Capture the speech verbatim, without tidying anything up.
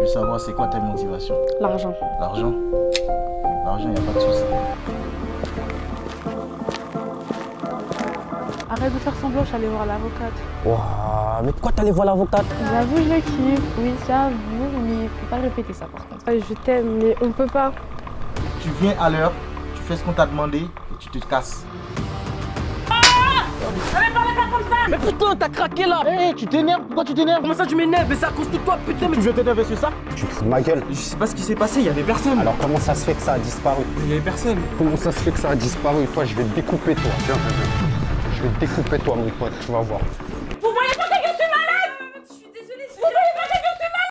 veux savoir c'est quoi ta motivation? L'argent. L'argent? L'argent, il n'y a pas de souci. Arrête de faire semblant, je suis allée voir l'avocate. Waouh, mais pourquoi t'allais voir l'avocate? J'avoue, je le kiffe. Oui, j'avoue, mais faut pas répéter ça par contre. Ouais, je t'aime, mais on peut pas. Tu viens à l'heure, tu fais ce qu'on t'a demandé et tu te casses. Mais putain, t'as craqué là! Hé, hey, tu t'énerves? Pourquoi tu t'énerves? Comment ça tu m'énerves? Mais c'est à cause de toi, putain! Mais Tu veux t'énerver sur ça? tu te fous de ma gueule! Je sais pas ce qui s'est passé, il y avait personne. Alors comment ça se fait que ça a disparu? Il y avait personne. Comment ça se fait que ça a disparu? Toi, je vais te découper toi. Viens, viens, viens. Je vais te découper toi, mon pote, tu vas voir.